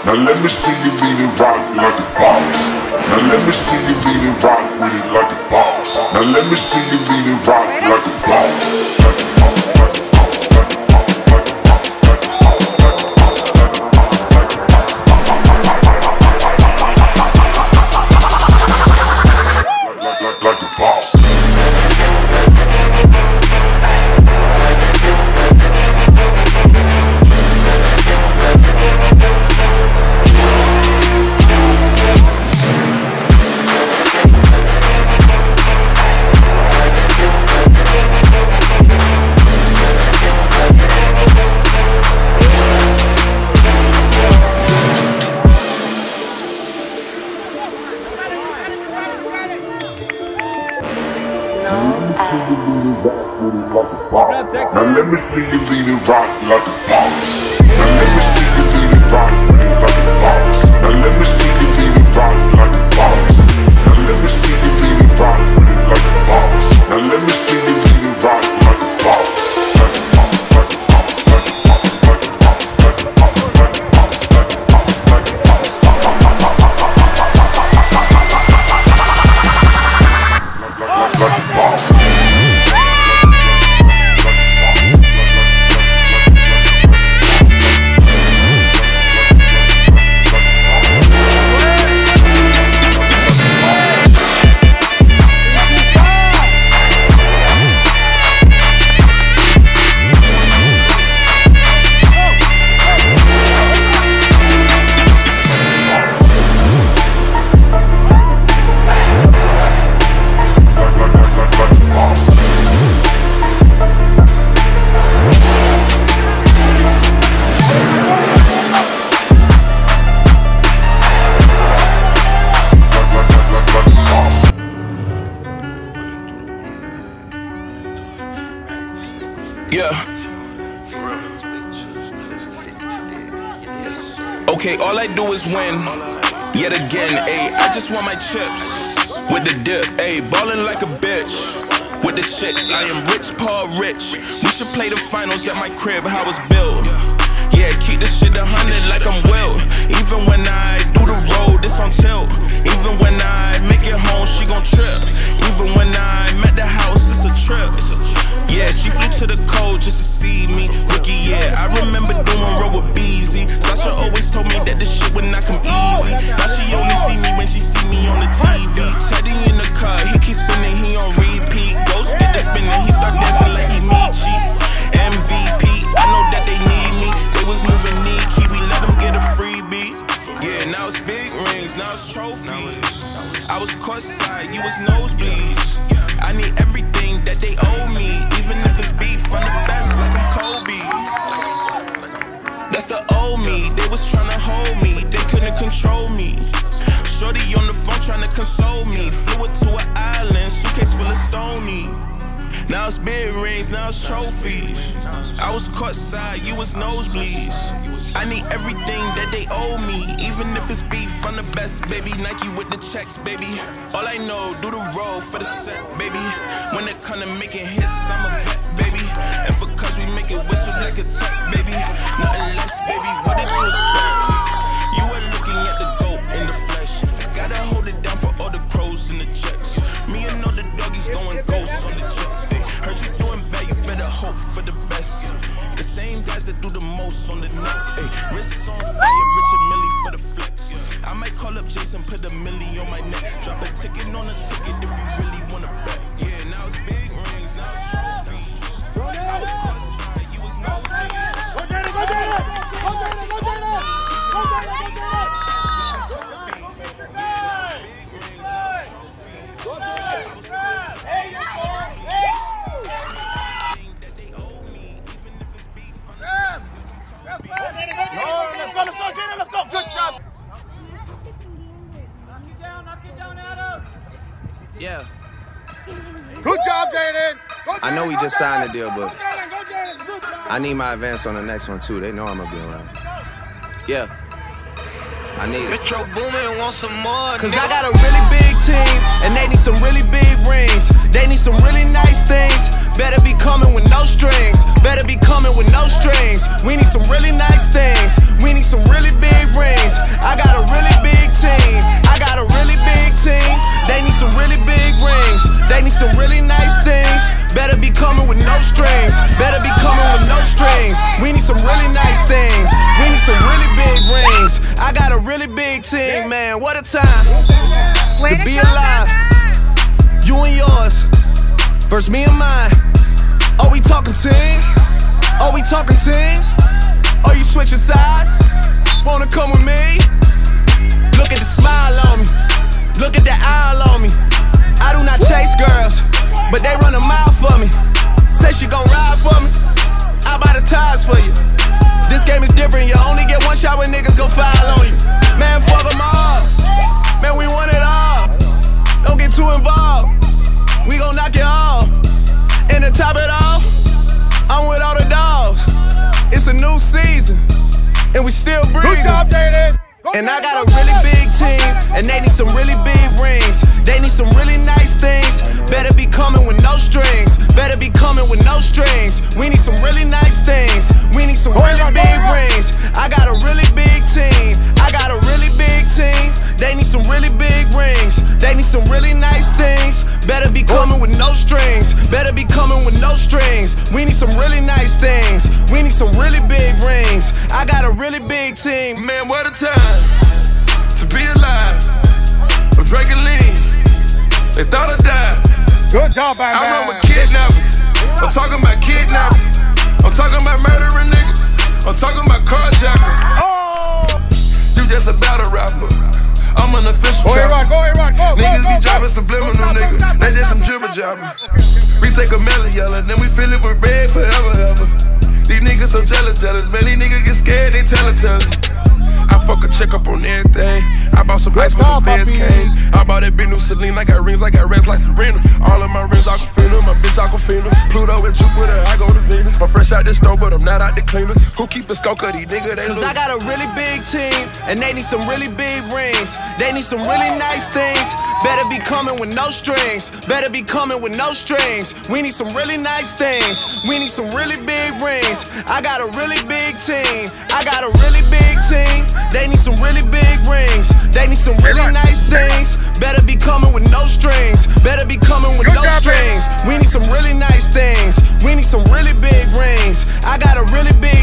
Now let me see you lean and rock like a boss. Now let me see you lean and rock with it like a boss. Now let me see you lean and rock like a boss. Like a boss. Now let me see you lean and rock like a boss. Now let me see you lean and rock with it like a boss. Now let me see you lean and rock like a boss. Now let me see you lean and rock with it like a boss. Now let me see you lean and rock like a boss. Like a boss, like a boss, like a boss, like a boss, like a boss, like a boss, like a boss, like a boss. Like a boss. Yeah. Okay, all I do is win. Yet again, ayy, I just want my chips with the dip, ayy, ballin' like a bitch with the shits. I am rich, Paul Rich. We should play the finals at my crib, how it's built. Yeah, keep this shit 100 like I'm Will. Even when I do the road, it's on tilt. Even when I make it home, she gon' trip. Even when I'm at the house, it's a trip. Yeah, she flew to the cold just to see me. Rookie, yeah, I remember doing road with Beezy. Sasha always told me that this shit would not come easy. Now she only see me when she see me on the TV. Teddy in the car, he keep spinning, he on repeat. Ghost get the spinning, he start dancing like he Michi. MVP, I know that they need me. They was moving Nikki, we let them get a freebie. Yeah, now it's big rings, now it's trophies. I was courtside, you was nosebleeds. I need everything that they owe me, even if it's beef, I'm the best like I'm Kobe. That's the old me, they was tryna hold me, they couldn't control me. Shorty on the phone tryna console me, flew it to an island, suitcase full of Stony. Now it's big rings, now it's trophies. I was courtside, you was nosebleeds. I need everything that they owe me, even if it's beef, I'm the best, baby. Nike with the checks, baby. All I know, do the roll for the set, baby. When it come to making hits, I'm a vet, baby. And for cause we make it whistle like a tech, baby. Nothing less, baby, what did you expect? You were looking at the goat in the flesh. Gotta hold it down for all the crows in the checks. Me and all the doggies going ghosts on the check. Heard you doing bad, you better hope for the best. The same guys that do the most on the net. Ay, wrists on fire, Richard Millie for the flex. I might call up Jason, put a milli on my neck. Drop a ticket on a ticket if you really wanna bet. Yeah, now it's big rings, now it's trophies. I was courtside, you was nosebleeds. Go Jaden, go Jaden! Go Jaden, go Jaden! Go Jaden, go Jaden! Let's go, Jaden, let's go! Good job! Knock it down, Adam! Yeah. Good job, Jaden! I know we just signed the deal, but I need my advance on the next one too. They know I'm gonna be around. Yeah. I need it. Metro Boomin want some more. Cause I got a really big team, and they need some really big rings. They need some really nice things. Better be coming with no strings. Better be coming with no strings. We need some really nice things. We need some really big rings. really big team, man. What a time Way to to be go, alive. Baba. You and yours versus me and mine. Are we talking teams? Are we talking teams? Are you switching sides? Wanna come with me? Look at the smile on me. Look at the eye on me. I do not chase girls, but they run a mile for me. Say she gon' ride for me. I buy the tires for you. This game is different. You only get one shot when niggas gon' file on you. Man, fuck them all. Man, we want it all. Don't get too involved. We gon' knock it off. And to top it off, I'm with all the dogs. It's a new season, and we still breathing. Good job, Jaden. And I got a really big team, and they need some really big rings. They need some really nice things. Better be coming with no strings. Better be coming with no strings. We need some really nice things. We need some really big rings. I got a really big team. I got a really big team. They need some really big rings. They need some really nice things. Better be coming with no strings. Better be coming with no strings. We need some really nice things. We need some really big rings. I got a really big team. Man, what a time to be alive. I'm drinking lean. They thought I died. Good job, man. I run with kidnappers. I'm talking about kidnappers. I'm talking about murdering niggas. I'm talking about carjackers. Oh! You just a battle rapper. I'm an official Go ahead, trapper. Rod. Go ahead, Rod. Go, Niggas go, be go, dropping go. subliminal Stop, niggas. stop, They just some stop, jibber stop, jabber. stop. We take a melon yelling, then we fill it with red forever, ever. These niggas so jealous. Man, these niggas get scared, they tell it. I fuck a check up on everything. I bought some ice when the feds came. I bought that big new Celine. I got rings, I got reds like Serena. All of my rings Aquafina, my bitch Aquafina. Pluto and Jupiter, I go to Venus. I'm fresh out the stove, but I'm not out the cleaners. Who keep the scope of these niggas? They Cause I got a really big team, and they need some really big rings. They need some really nice things. Better be coming with no strings. Better be coming with no strings. We need some really nice things. We need some really big rings. I got a really big team. I got a really big team. They need some really big rings. They need some really nice things. Better be coming with no strings. Better be coming with no strings. We need some really nice things. We need some really big rings. I got a really big